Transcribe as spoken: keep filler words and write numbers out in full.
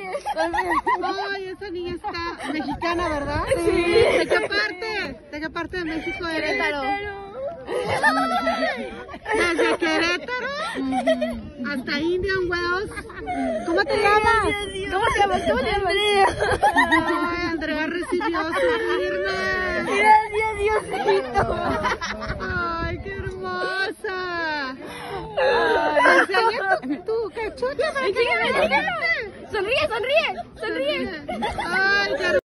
Ay, esa niña está mexicana, ¿verdad? Sí. ¿De qué parte? ¿De qué parte de México eres? Querétaro. Desde Querétaro hasta Indian Wells. ¿Cómo te llamas? ¿Cómo te llamas? ¿Cómo te llamas? Ay, Andrea recibió su firma. Gracias, Diosito. Ay, qué hermosa. Ay, enseña tu, tu cachucha para que Enséñame, enséñame. Sonríe, sonríe, sonríe. Ay, qué